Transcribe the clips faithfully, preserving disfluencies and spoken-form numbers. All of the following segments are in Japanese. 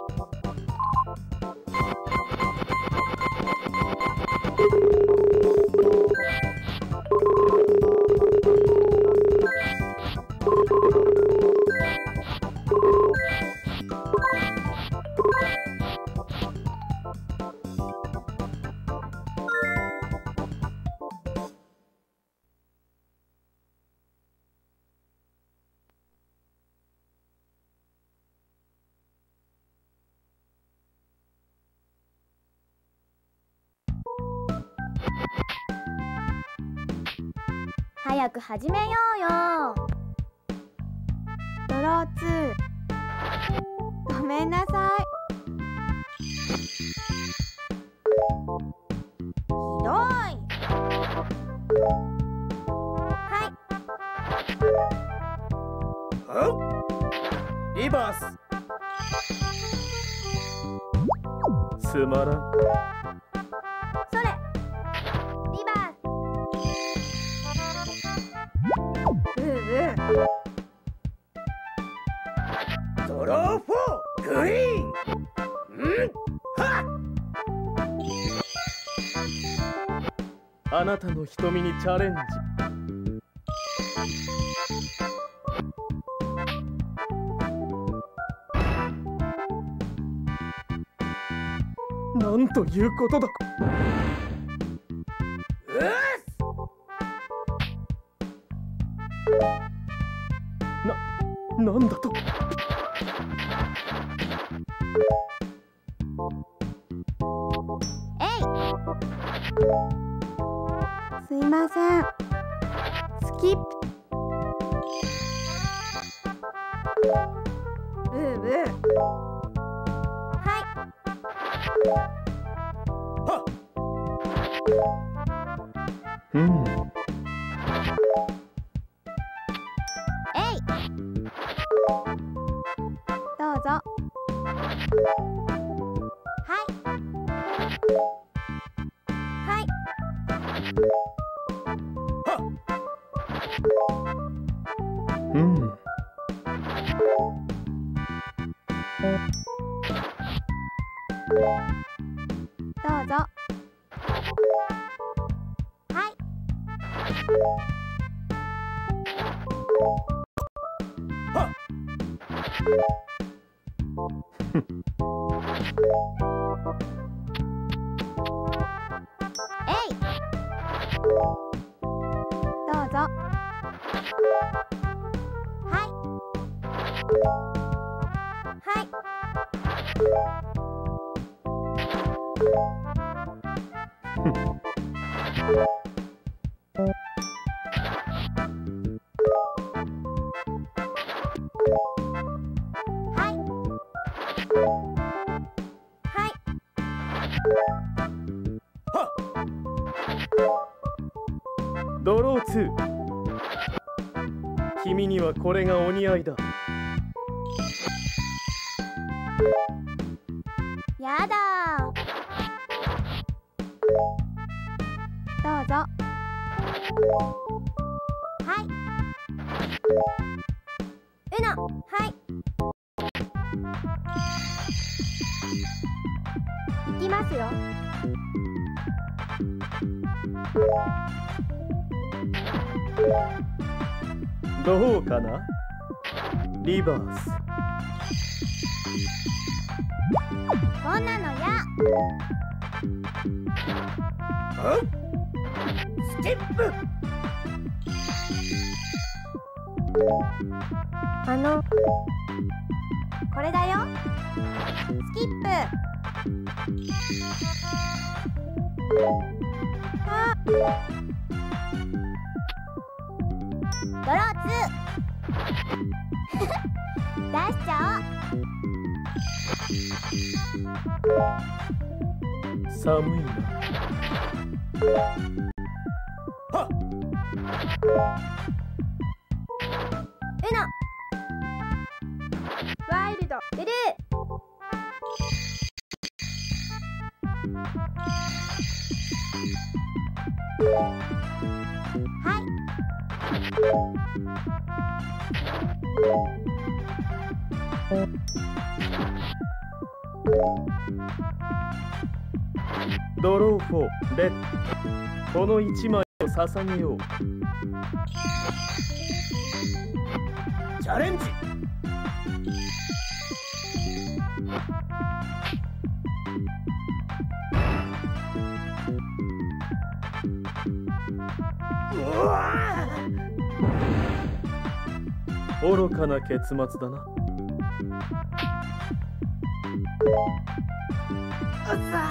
早く始めようよ。ドローツー。ごめんなさい。ひどい。はい。 リバース。つまらん。 それ。リバース。うう。 ドローフォーグリーン。うんはっ。あなたの瞳にチャレンジ。なんということだ。うっす。な、なんだと。 えい。すいません。スキップ。ブーブー。はい。 はっ。うん。 えい。どうぞ。はい。はい。 はっ。うん。 どうぞ。はい。 はっ。 えい。どうぞ。はい。はい。はい。はい。 はっ。ドローツー。君にはこれがお似合いだ。 やだー。どうぞ。はい。うの。はい。いきますよ。 どうかな。リバース。 こんなのや。 はっ。スキップ。 あのこれだよ。スキップ。あ、ドローツー。出しちゃおう。 寒いな。はっ。 うの。ワイルドブルー。はい。 ドローフォー、レッド。このいちまいを捧げよう。 チャレンジ。うわ愚かな結末だな。 うっさ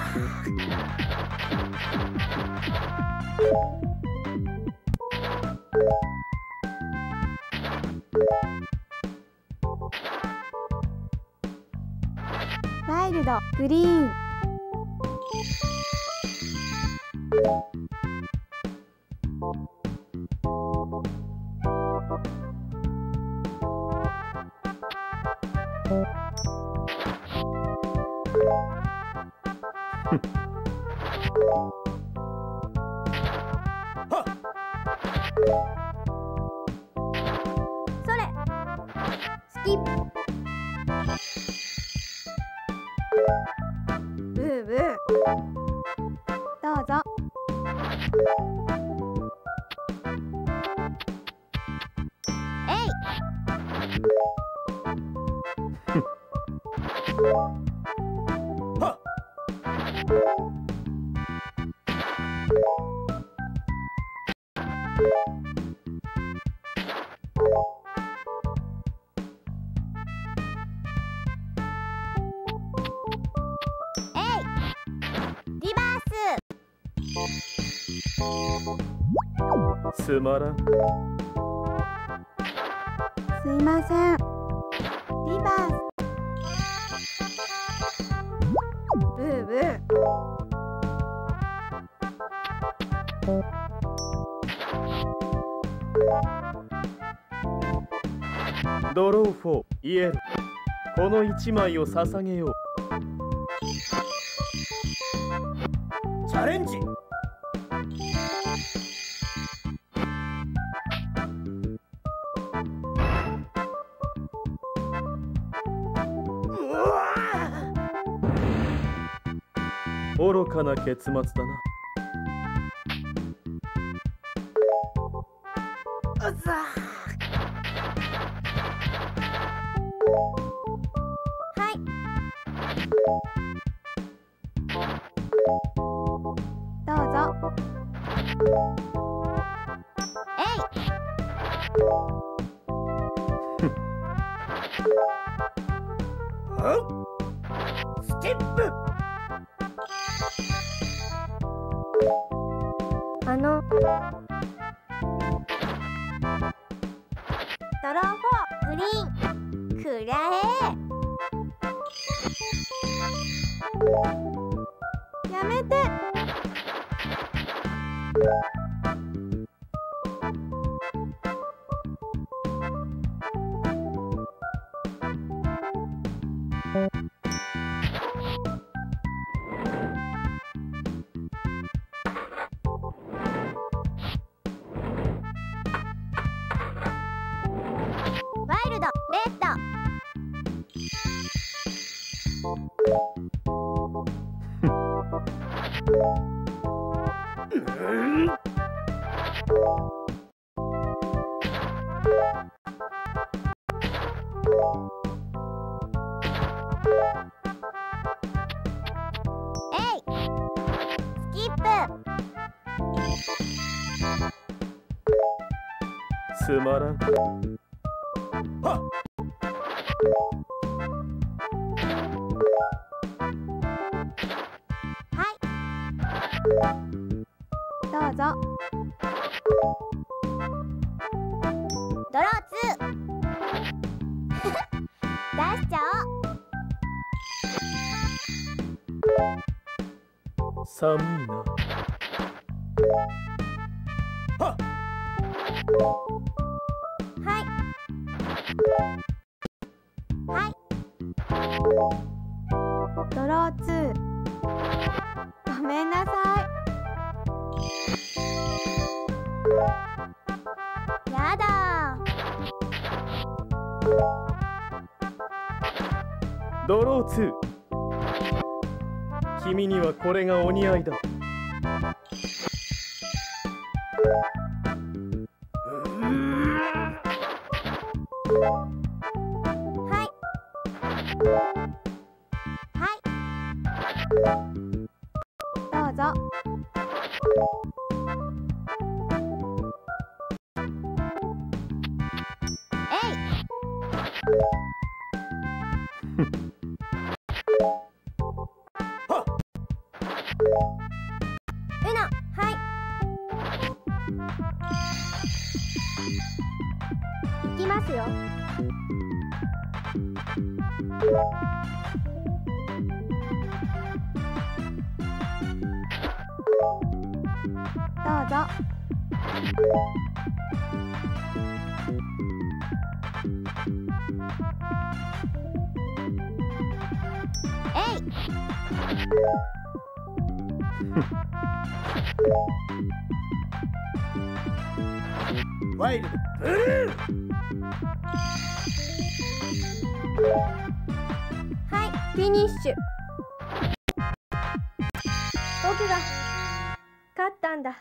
ワイルド、グリーン。それスキップ。ブーブー。どうぞ。えい。 はっ。 えい。リバース。 つまらん。 すいません。リバース。ブーブー。 ドローフォー、イエロー。このいちまいを捧げよう。 チャレンジ。うわ愚かな結末だな。 うっさはい。どうぞ。えい。 はっ。スキップ。 あのドローフォー、グリーン。くらえ。やめて。ワイルド、レッド。 うんえい。スキップ。 つまらん。 はっ。 はい。どうぞ。ドローツー。出しちゃおう。 寒いな。 はっ。 はい。はい。ドローツー。ごめんなさい。やだドローツー。 君にはこれがお似合いだ。 はいはいどうぞ。えいうのはい行きますよ。どうぞ。えいワイルドブルー。 はいフィニッシュ。僕が勝ったんだ。